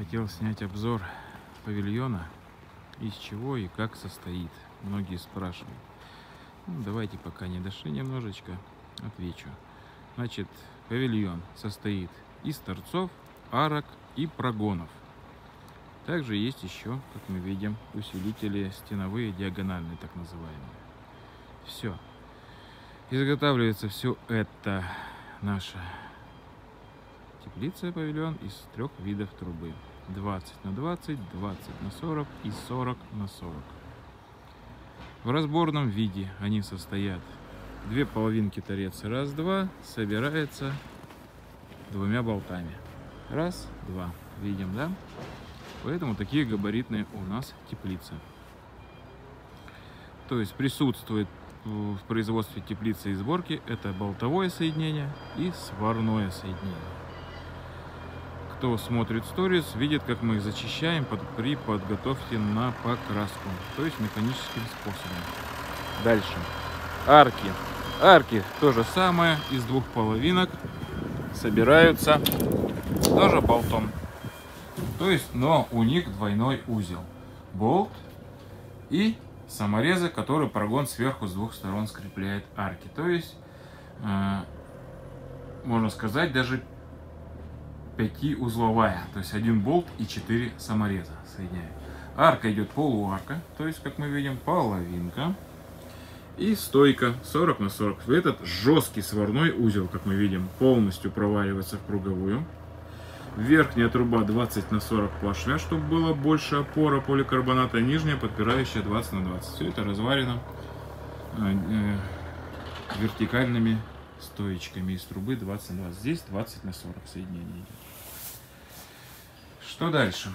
хотел снять обзор павильона, из чего и как состоит. Многие спрашивают. Ну, давайте, пока не дошли немножечко, отвечу. Значит, павильон состоит из торцов, арок и прогонов. Также есть еще, как мы видим, усилители стеновые, диагональные, так называемые. Все. Изготавливается все это наша теплица, павильон, из 3 видов трубы: 20 на 20, 20 на 40 и 40 на 40. В разборном виде они состоят: 2 половинки торец, раз-два, собирается 2 болтами. Раз, два. Видим, да? Поэтому такие габаритные у нас теплицы. То есть присутствует в производстве теплицы и сборки это болтовое соединение и сварное соединение. Кто смотрит сторис, видит, как мы их зачищаем при подготовке на покраску, то есть механическим способом. Дальше. Арки. Арки то же самое, из 2 половинок собираются тоже болтом. То есть, но у них двойной узел. Болт и саморезы, который прогон сверху с 2 сторон скрепляет арки. То есть, можно сказать, даже 5-узловая. То есть 1 болт и 4 самореза соединяют. Арка идет полуарка, то есть, как мы видим, половинка. И стойка 40 на 40. Этот жесткий сварной узел, как мы видим, полностью проваливается в круговую. Верхняя труба 20 на 40 плашмя, чтобы было больше опора поликарбоната. Нижняя подпирающая 20 на 20. Все это разварено вертикальными стоечками из трубы 20 на 20. Здесь 20 на 40 соединений идет. Что дальше?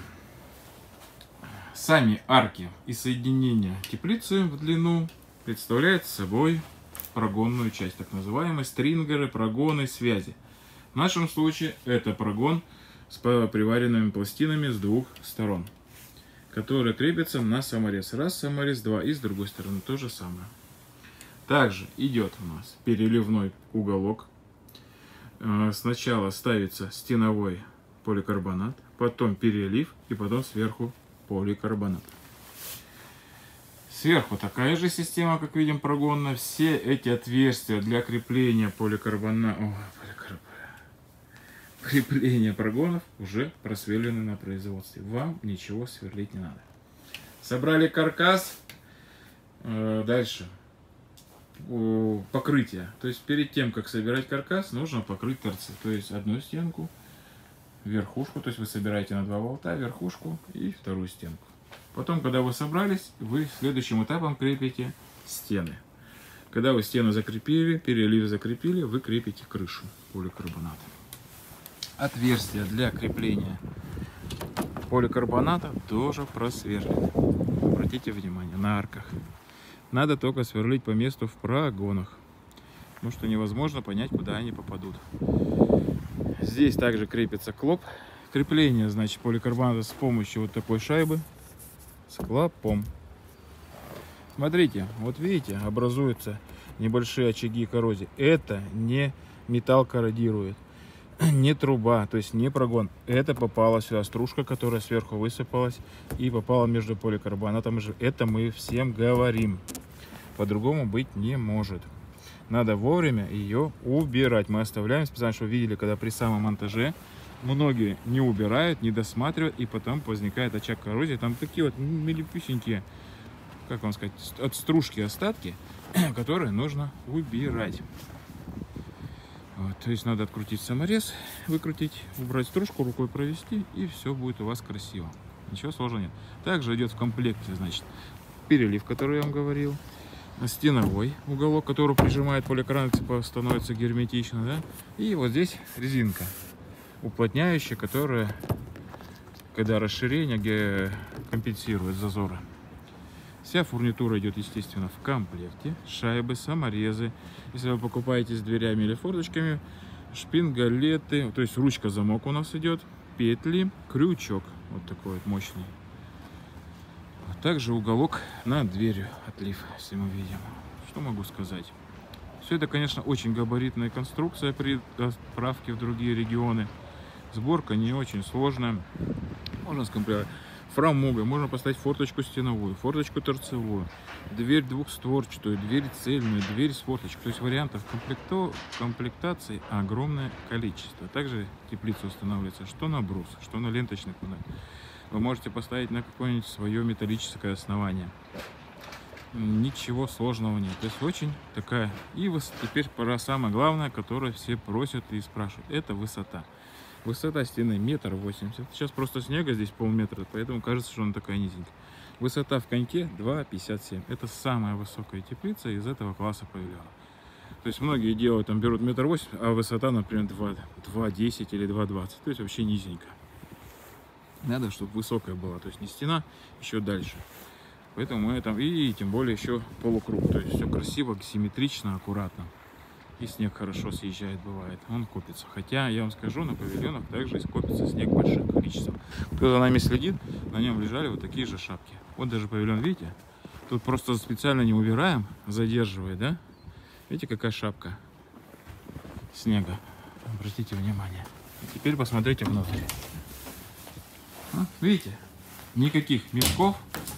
Сами арки и соединения теплицы в длину представляют собой прогонную часть, так называемые стрингеры, прогоны, связи. В нашем случае это прогон с приваренными пластинами с 2 сторон, которые крепятся на саморез. Раз саморез, 2, и с другой стороны то же самое. Также идет у нас переливной уголок. Сначала ставится стеновой поликарбонат, потом перелив и потом сверху поликарбонат. Сверху такая же система, как видим, прогонная. Все эти отверстия для крепления крепления прогонов уже просверлены на производстве. Вам ничего сверлить не надо. Собрали каркас. Дальше. Покрытие. То есть перед тем, как собирать каркас, нужно покрыть торцы. То есть одну стенку, верхушку. То есть вы собираете на 2 болта верхушку и вторую стенку. Потом, когда вы собрались, вы следующим этапом крепите стены. Когда вы стену закрепили, перелив закрепили, вы крепите крышу поликарбоната. Отверстия для крепления поликарбоната тоже просверлены. Обратите внимание, на арках. Надо только сверлить по месту в прогонах, потому что невозможно понять, куда они попадут. Здесь также крепится клоп. Крепление, значит, поликарбоната с помощью вот такой шайбы с клопом. Смотрите, вот видите, образуются небольшие очаги коррозии. Это не металл корродирует, не труба, то есть не прогон. Это попала сюда стружка, которая сверху высыпалась и попала между поликарбонатом. Это мы всем говорим. По-другому быть не может. Надо вовремя ее убирать. Мы оставляем специально, что видели, когда при самом монтаже многие не убирают, не досматривают, и потом возникает очаг коррозии. Там такие вот милипюсенькие, как вам сказать, от стружки остатки, которые нужно убирать. Вот, то есть надо открутить саморез, выкрутить, убрать стружку, рукой провести, и все будет у вас красиво. Ничего сложного нет. Также идет в комплекте, значит, перелив, который я вам говорил, стеновой уголок, который прижимает поликарбонат, становится герметично, да? И вот здесь резинка уплотняющая, которая, когда расширение, компенсирует зазоры. Вся фурнитура идет, естественно, в комплекте. Шайбы, саморезы. Если вы покупаете с дверями или форточками, шпингалеты, то есть ручка-замок у нас идет, петли, крючок. Вот такой вот мощный. Также уголок над дверью, отлив, если мы видим. Что могу сказать? Все это, конечно, очень габаритная конструкция при отправке в другие регионы. Сборка не очень сложная. Можно скомплектовать фрамугой, можно поставить форточку стеновую, форточку торцевую, дверь двухстворчатую, дверь цельную, дверь с форточкой. То есть вариантов комплектации огромное количество. Также теплица устанавливается что на брус, что на ленточный фундамент. Вы можете поставить на какое-нибудь свое металлическое основание. Ничего сложного нет. То есть очень такая. И теперь пора самое главное, которое все просят и спрашивают. Это высота. Высота стены 1,80 м. Сейчас просто снега здесь полметра, поэтому кажется, что она такая низенькая. Высота в коньке 2,57 м. Это самая высокая теплица из этого класса павильона. То есть многие делают, там берут 1,80 м, а высота, например, 2,10 или 2,20. То есть вообще низенько. Надо, чтобы высокая была. То есть не стена, еще дальше. Поэтому мы там, и тем более еще полукруг. То есть все красиво, симметрично, аккуратно. И снег хорошо съезжает, бывает. Он копится. Хотя, я вам скажу, на павильонах также копится снег большим количеством. Кто за нами следит, на нем лежали вот такие же шапки. Вот даже павильон, видите? Тут просто специально не убираем, задерживает, да? Видите, какая шапка снега. Обратите внимание. И теперь посмотрите внутрь. Вот, видите? Никаких мешков.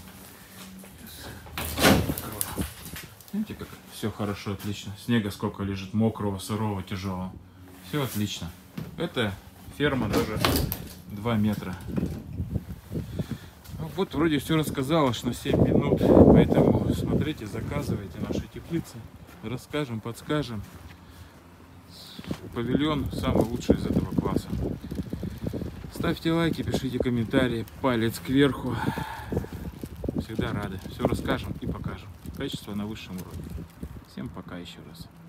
Видите, как все хорошо, отлично. Снега сколько лежит, мокрого, сырого, тяжелого. Все отлично. Это ферма даже 2 метра. Вот вроде все рассказал аж на 7 минут. Поэтому смотрите, заказывайте наши теплицы. Расскажем, подскажем. Павильон самый лучший из этого класса. Ставьте лайки, пишите комментарии, палец кверху. Всегда рады. Все расскажем и покажем. Качество на высшем уровне. Всем пока еще раз.